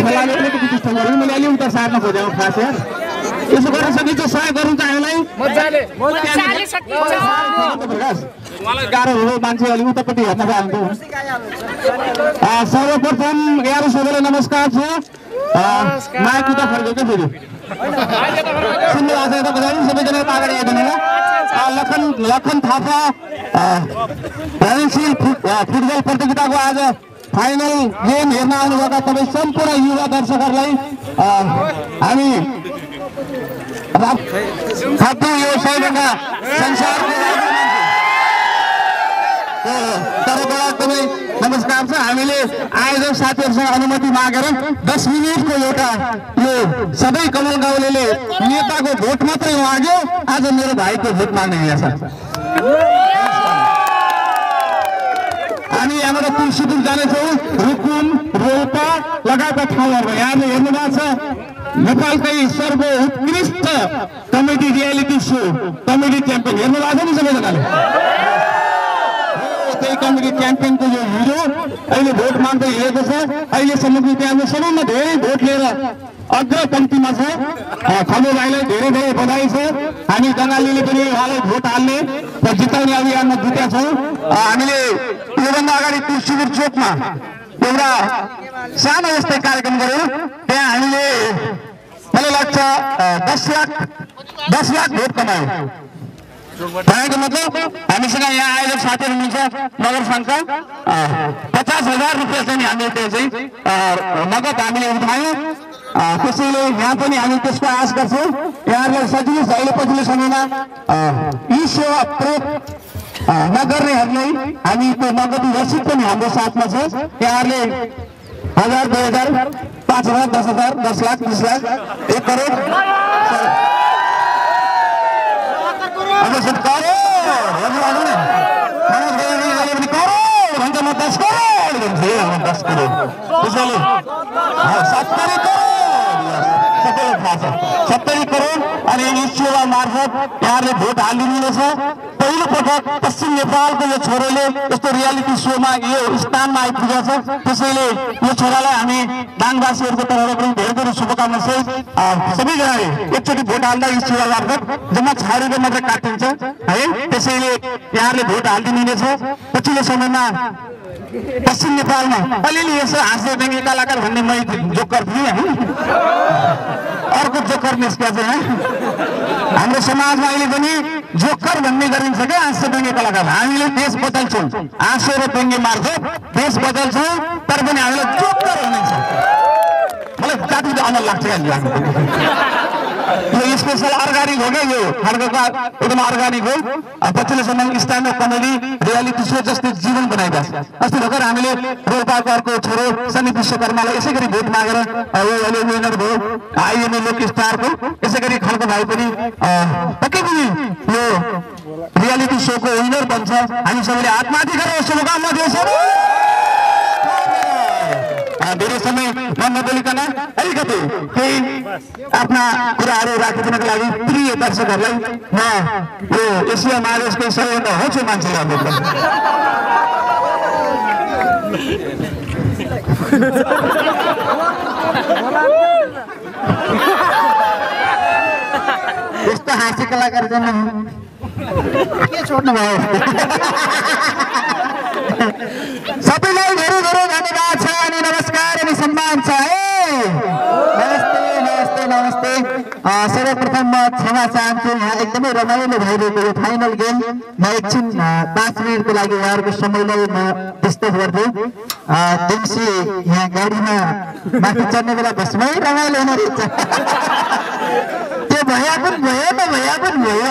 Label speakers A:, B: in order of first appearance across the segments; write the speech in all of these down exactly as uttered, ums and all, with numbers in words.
A: खेलाले अलिकति त्यस्तो गर्नु मैले अलि उता सार्न खोजेँ खास यार यसो गर्न सकिन्छ सहयोग गर्नु चाहिँ हामीलाई मजाले मजाले सकिन्छ मलाई गाह्रो हो मान्छे अलि उतापट्टि हेर्न चाहन्छु सर्वप्रथम यार सबैलाई नमस्कार छ माइक उता फर्केको फेरि सुन्नु आज यता बजाउनु सबैजना अगाडि आइदिनु होला लखन लखन थापा प्रोभिन्सियल फुटबल प्रतियोगिताको आज फाइनल गेम हेर्न आउनुभएका तपाईँ सम्पूर्ण युवा दर्शकहरूलाई हामी राप्ती यो सबैभन्दा संसारको तर्फबाट तपाईँ नमस्कार छ हामीले आयोजक साथीहरूसँग अनुमति मागेर दस मिनटको एउटा यो सबै कमल गाउँलेले नेताको भोट मात्रै माग्यो आज मेरो भाइको भोट माग्ने यहाँ छ हामी यहाँबाट तुलसीपुर जानेछौँ रुकुम रोल्पा लगायतका ठाउँहरूमा यहाँले हेर्नु भएको छ नेपालकै सर्वोत्कृष्ट comedy reality show comedy champion हेर्नु भएको छ नि सबैजनाले त्यही कमेडी च्याम्पियनको यो हिरो अहिले भोट माग्दै हिँडेको छ अहिलेसम्मको इतिहासमा सबैभन्दा धेरै भोट लिएर अग्र पङ्क्तिमा छ खलो भाइलाई धेरै धेरै बधाई छ हामी बङ्गालीले पनि उहाँलाई भोट हाल्ने र जिताउने अभियानमा जुटेका छौँ हामीले योभन्दा अगाडि तुलसीपुर चोकमा एउटा सानो यस्तै कार्यक्रम गऱ्यौँ त्यहाँ हामीले मलाई लाग्छ दस लाख दस लाख भोट कमायौँ भनेको मतलब हामीसँग यहाँ आयोजक साथीहरू हुनुहुन्छ नगर सङ्घका पचास हजार रुपियाँ चाहिँ हामीले त्यो चाहिँ नगद हामीले उठायौँ त्यसैले यहाँ पनि हामी त्यसको आश गर्छौँ यहाँहरूलाई सजिलो छ अहिले पछिल्लो समयमा यी सेवा प्रयोग नगर्नेहरूलाई हामी त्यो नगदी रसिद पनि हाम्रो साथमा छ यहाँहरूले हजार दुई हजार पाँच हजार दस हजार दस लाख बिस लाख एक करोड भन्छ म दस करोड भन्छ दस करोड त्यसैले सत्तरी करोड सबैलाई थाहा छ सत्तरी करोड अनि यी सेवा मार्फत यहाँहरूले भोट हालिदिनुहुनेछ पहिलो पटक पश्चिम नेपालको यो छोरोले यस्तो रियालिटी सोमा यो स्थानमा आइपुगेको छ त्यसैले यो छोरालाई हामी दाङवासीहरूको तर्फबाट पनि धेरै धेरै शुभकामना सहित सबैजनाले एकचोटि भोट हाल्दा यी सेवा मार्फत जम्मा छ रुपियाँ मात्रै काटिन्छ है त्यसैले यहाँहरूले भोट हालिदिनुहुनेछ पछिल्लो समयमा पश्चिम नेपालमा अलिअलि यसो हाँस्ने व्यङ्ग्य कलाकार भन्ने मै जोकर थिएँ है अर्को जोकर निस्किएको छ हाम्रो समाजमा अहिले पनि जोकर भन्ने गरिन्छ क्या हाँस्य व्यङ्ग्य कलाकार हामीले देश बदल्छौँ हाँस्य र व्यङ्ग्य मार्फत देश बदल्छौँ तर पनि हामीलाई जोकर भनिन्छ मलाई जाति अमल लाग्छ यो स्पेसल अर्ग्यानिक हो क्या यो खड्गको एकदम अर्ग्यानिक हो पछिल्लो समय stand up comedy reality show जस्तै जीवन बनाइरहेको छ अस्ति भर्खर हामीले रोल्पाको अर्को छोरो सन्दीप विश्वकर्मालाई यसै गरी भोट मागेर यो अहिले विनर भयो आइएमए लोक स्टारको यसै गरी खड्ग भाइ पनि पक्कै पनि यो रियालिटी सोको विनर बन्छ हामी सबैले हातमाथि गरेर शुभकामना दिन्छौँ धेरै समय नबोलिकन अलिकति केही आफ्ना कुराहरू राखिदिनको लागि प्रिय दर्शकहरूलाई म यो एसिया महादेशको सबैभन्दा होचो मान्छेले अनुरोध गर्छु यस्तो हाँस्य कलाकार के छोड्नु भयो सबैलाई धेरै धेरै धन्यवाद छ अनि नमस्कार अनि सम्मान छ है नमस्ते नमस्ते नमस्ते सर्वप्रथम म क्षमा चाहन्छु यहाँ एकदमै रमाइलो भइरहेको यो फाइनल गेम म एकछिन पाँच मिनटको लागि उहाँहरूको समयलाई म व्यस्त गर्छु दिम्सी यहाँ गाडीमा माथि चढ्ने बेला बसमै रमाइलो हुने रहेछ त्यो भया पनि भयो त भया पनि भयो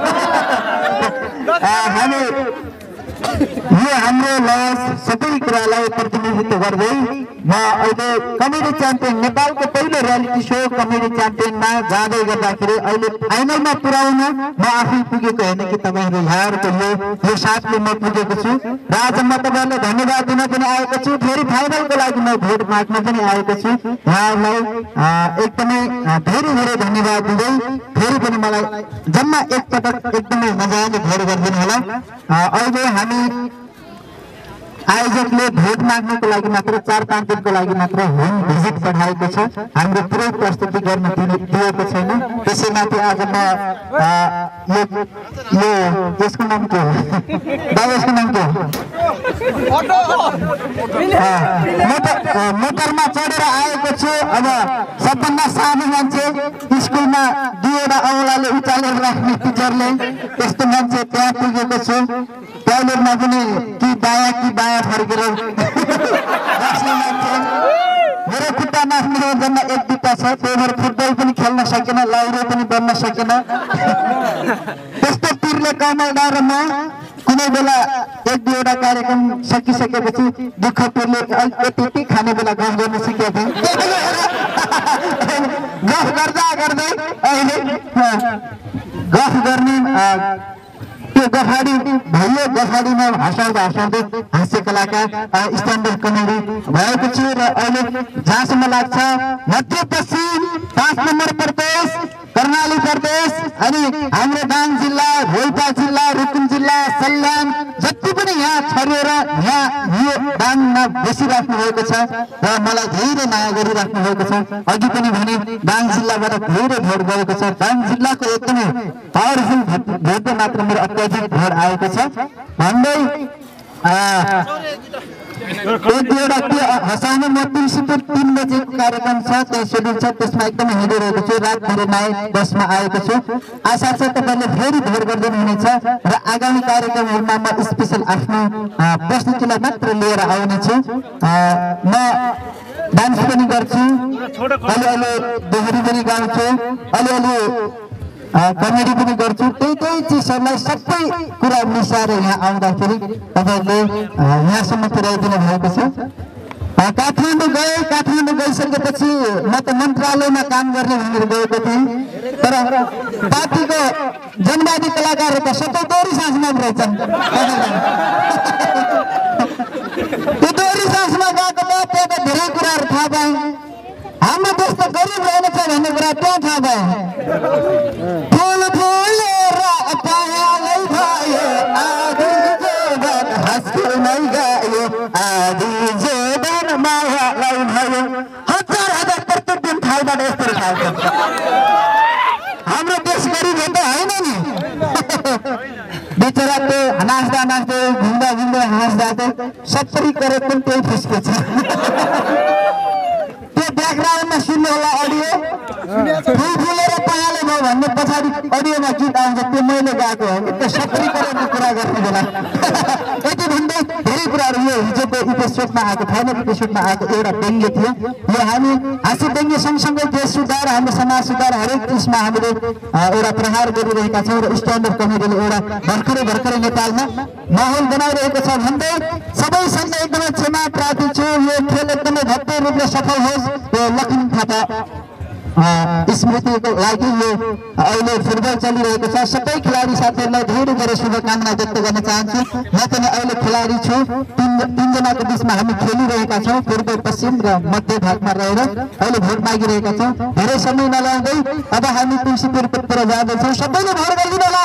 A: हामी यो हाम्रो लस सबै कुरालाई प्रतिनिधित्व गर्दै म अहिले कमेडी च्याम्पियन नेपालको पहिलो रियालिटी सो कमेडी च्याम्पियनमा जाँदै गर्दाखेरि अहिले फाइनलमा पुर्याउन म आफै पुगेको होइन कि तपाईँहरू यहाँहरूको यो यो साथले म पुगेको छु र आज म तपाईँहरूलाई धन्यवाद दिन पनि आएको छु फेरि फाइनलको लागि म भोट माग्न पनि आएको छु यहाँहरूलाई एकदमै धेरै धेरै धन्यवाद दिँदै फेरि पनि मलाई जम्मा एकपटक एकदमै मजाले भोट गरिदिनु होला अहिले हामी
B: आयोजकले भोट माग्नको लागि मात्र चार पाँच दिनको लागि मात्र होम भिजिट पठाएको छ, हाम्रो पुरै प्रस्तुति गर्न दिएको छैन। त्यसैमाथि आज म यो यसको नाम के हो बाबा, यसको नाम के हो, मोटरमा चढेर आएको छु। अब सबभन्दा सानो मान्छे स्कुलमा दुईवटा औँलाले उचालेर राख्ने टिचरले त्यस्तो मान्छे त्यहाँ पुगेको छु। टोइलेटमा पनि कि दायाँ कि बायाँ फर्केर बस्ने मान्छे। मेरो खुट्टा नाच्ने जम्मा एक दुईटा छ, त्यही भएर फुटबल पनि खेल्न सकेन, लाउरो पनि बन्न सकेन। त्यस्तो पिरले कमल डाँड र म कुनै बेला एक दुईवटा कार्यक्रम सकिसकेपछि दुःख पिरले यति खाने बेला गफ गर्न सिकेको थिएँ। गफ गर्दा गर्दै अहिले गफ गर्ने त्यो गफाडी भयो, गफाडीमा हँसाउँदा हँसाउँदै हास्य कलाकार स्ट्यान्डअप कमेडी भएको छु। र अहिले जहाँसम्म लाग्छ मध्यपश्चिम पाँच नम्बर प्रदेश, कर्णाली प्रदेश अनि हाम्रो दाङ जिल्ला, रोल्पा जिल्ला, रुकुम जिल्ला, सल्यान जति पनि यहाँ छरिएर यहाँ यो दाङमा बसिराख्नु भएको छ र मलाई धेरै माया गरिराख्नु भएको छ। अघि पनि भने दाङ जिल्लाबाट धेरै भोट गएको छ। दाङ जिल्लाको एकदमै पावरफुल भोटले मात्र मेरो अत्याधिक भोट आएको छ भन्दै एउटा के हँसाउने म तुलसीपुर तीन बजेको कार्यक्रम छ, त्यहाँ सेड्युल छ, त्यसमा एकदमै हिँडिरहेको छु। रात भएर नयाँ बसमा आएको छु। आशा छ तपाईँले फेरि भोट गरिदिनु हुनेछ र आगामी कार्यक्रमहरूमा म स्पेसल आफ्नो प्रस्तुतिलाई मात्र लिएर आउनेछु। म डान्स पनि गर्छु, अलिअलि दोहोरी पनि गाउँछु, अलिअलि कमेडी पनि गर्छु। त्यही त्यही चिजहरूलाई सबै कुरा मिसाएर यहाँ आउँदाखेरि तपाईँहरूले यहाँसम्म पुर्याइदिनु भएको छ। काठमाडौँ गए, काठमाडौँ गइसकेपछि म त मन्त्रालयमा काम गर्ने भनेर गएको थिएँ, तर पार्टीको जनवादी कलाकारहरू त सबै दोहोरी साँझमा रहेछन्। त्यो दोहोरी साँझमा गएको त त्यहाँ धेरै कुराहरू थाहा पाएँ। हाम्रो देश त गरिब रहेनछ भन्ने कुरा त्यहाँ थाहा पाएँ। फुल फुलेर पायालै भयो, आधी जोडन हाँस्कुमै गयो, आधी जोडन मायालै भयो। हजार हजार प्रत्येक दिन खाइबाट यस्तो खान्छ। हाम्रो देश गरिब हो त होइन नि। बेचरा त्यो नाच्दा नाच्दै घुम्दा घुम्दै हाँस्दा चाहिँ सत्तरी करोड पनि त्यही फुस्केछ। ब्याकग्राउन्डमा सुन्नु होला अडियो, फुल फुलेर पायाले भयो भन्ने पछाडि अडियोमा गीत आउँछ, त्यो मैले गाएको हो कि त्यो सत्तरी करोडको कुरा गर्ने बेला। यति भन्दै धेरै कुराहरू यो हिजोको एपिसोडमा आएको थिएन, एपिसोडमा आएको एउटा व्यङ्ग्य थियो। यो हामी हाँसी व्यङ्ग्य सँगसँगै देश सुधार, हाम्रो समाज सुधार हरेक चिजमा हामीले एउटा प्रहार गरिरहेका छौँ र स्ट्यान्डअप कमेडीले एउटा भर्खरै भर्खरै नेपालमा माहौल बनाइरहेको छ भन्दै सबैसँग एकदमै क्षमा प्रार्थी छु। यो खेल एकदमै भव्य रूपले सफल होस्। यो लक्ष्मी खाता स्मृतिको लागि यो अहिले फुटबल चलिरहेको छ। सबै खेलाडी साथीहरूलाई धेरै धेरै शुभकामना व्यक्त गर्न चाहन्छु। म पनि अहिले खेलाडी छु। तिन तिनजनाको बिचमा हामी खेलिरहेका छौँ, पूर्व पश्चिम र मध्य भागमा रहेर अहिले भोट मागिरहेका छौँ। धेरै समय नलाउँदै अब हामी तुलसीपुरतिर जाँदैछौँ। सबैले भोट गरिदिनु होला।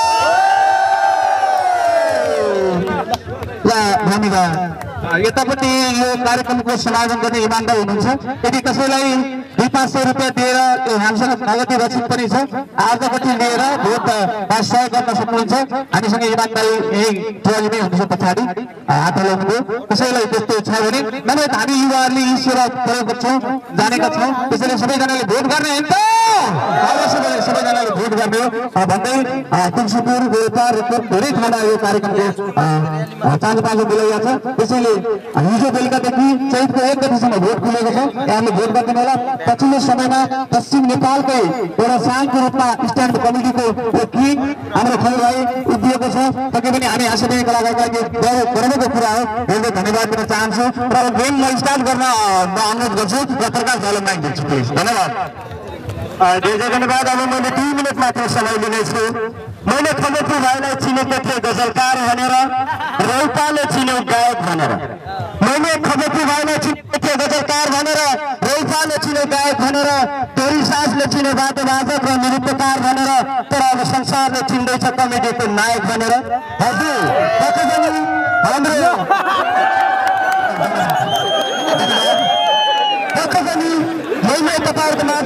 B: धन्यवाद। यतापट्टि यो कार्यक्रमको समायोजन गर्ने इमान्दार हुनुहुन्छ। यदि कसैलाई दुई पाँच सय रुपियाँ दिएर हामीसँग नगदी रसिद पनि छ, आजपट्टि लिएर भोट सहयोग गर्न सक्नुहुन्छ। हामीसँग इमान्दारी यही टोलीमै हुनुहुन्छ पछाडि हात हलाउनुभयो। कसैलाई त्यस्तो छ भने मैले हामी युवाहरूले यी सेवा प्रयोग गर्छौँ, जानेका छौँ। त्यसैले सबैजनाले भोट गर्ने होइन त, अवश्य सबैजनाले भोट गर्ने हो भन्दै तुलसीपुर रोल्पा रुकुम धेरै ठाउँमा यो कार्यक्रमको चाँजो पाँजो बोलाइएको छ। त्यसैले हिजो बेलुकादेखि चैतको एक गतिसम्म भोट खुलेको छ। यहाँले भोट गरिदिनु होला। पछिल्लो समयमा पश्चिम नेपालकै एउटा साङ्को रूपमा स्ट्यान्ड कमिटीको किङ हाम्रो खल भाइ उभिएको छ। पक्कै पनि हामी हाँस्ने कलाकारका लागि गर्वको कुरा हो। धेरै धन्यवाद दिन चाहन्छु र गेम म स्टार्ट गर्न म अनुरोध गर्छु र प्रकाश भाइलाई माइक दिन्छु प्लिज। धन्यवाद। धेरै धन्यवाद। अब मैले दुई मिनट मात्र समय लिनेछु। मैले खबरपुर भाइलाई चिनेको थिएँ गजलकार भनेर, रोल्पाले चिन्यो गायक भनेर। मैले खबरपुर भाइलाई चिनेको थिएँ गजलकार भनेर, रोल्पाले चिन्यो गायक भनेर, तोरी सासले चिन्यो वाद्यवादक र नृत्यकार भनेर, तर अब संसारले चिन्दैछ कमेडीको नायक भनेर। हजुर हाम्रो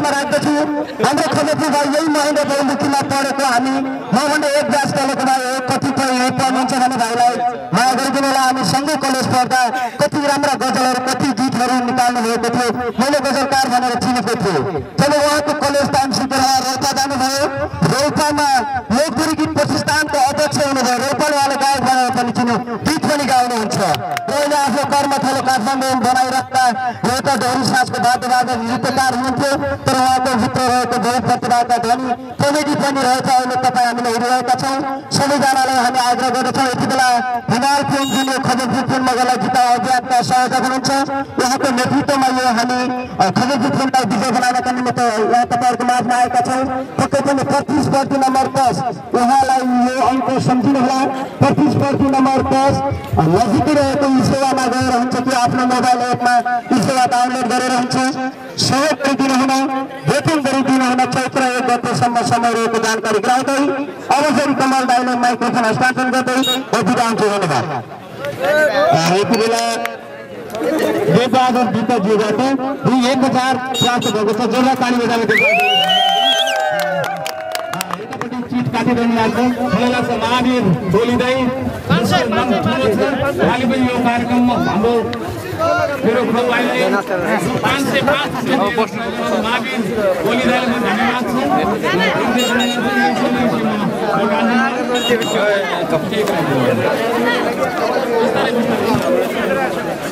B: अनुरोधमा राख्दछु हाम्रो खबरजी भाइ यही महेन्द्र बहुमुखीमा पढेको हामी मभन्दा एक ब्याच तलको भाइ हो कतिपय पढ्नुहुन्छ भने भाइलाई माया गरिदिनु होला हामी सँगै कलेज पढ्दा कति राम्रा गजलहरू कति गीतहरू निकाल्नु भएको थियो मैले गजलकार भनेर चिनेको थिएँ जब उहाँको कलेज टाइम सिकेर रोल्पा जानुभयो रोल्पामा लोकगीत गीत प्रतिष्ठानको अध्यक्ष हुनुभयो रोल्पाले गायक भनेर पनि चिन्यो गीत पनि गाउनुहुन्छ उहाँले आफ्नो कर्मथलो काठमाडौँ बनाइराख्दा एउटा डोरी साँझको बाटो बाटो नृत्यकार हुनुहुन्थ्यो तर उहाँको भित्र रहेको बहुत प्रतिभाका धनी कमेडी पनि रहेछ अहिले तपाईँ हामीले हेरिरहेका छौँ सबैजनालाई हामी आग्रह गर्दछौँ यति बेला हिमाल फिल्म जुन खबरपुर फिल्म मगला जिता अभियानका संयोजक हुनुहुन्छ उहाँको नेतृत्वमा यो हामी खबरपुर फिल्मलाई विजय बनाउनका निमित्त यहाँ तपाईँहरूको माझमा आएका छौँ पक्कै पनि प्रतिस्पर्धी नम्बर दस उहाँलाई यो अङ्क सम्झिनुहोला प्रतिस्पर्धी नम्बर दस नजिकै रहेको ई सेवामा गएर हुन्छ कि आफ्नो मोबाइल एपमा ई सेवा डाउनलोड गरेर हुन्छ सहयोग गरिदिनु हुन वेतन गरिदिनु हुन चैत्र एक गतेसम्म समय रहेको जानकारी गराउँदै अब फेरि कमल दाइले माइक्रोफोन हस्तान्तरण गर्दै बिदा हुन्छ धन्यवाद यति बेला देवबहादुर विकजीबाट दुई एक हजार प्राप्त भएको छ जोरदार ताली बजाएर यतापट्टि चिट काटिरहनु लाग्छ मलाई लाग्छ महावीर बोलिँदै उहाँले पनि यो कार्यक्रममा हाम्रो मेरो भाइलाई पाँच सय पाँच महावीर बोलिँदैलाई म धन्यवाद छ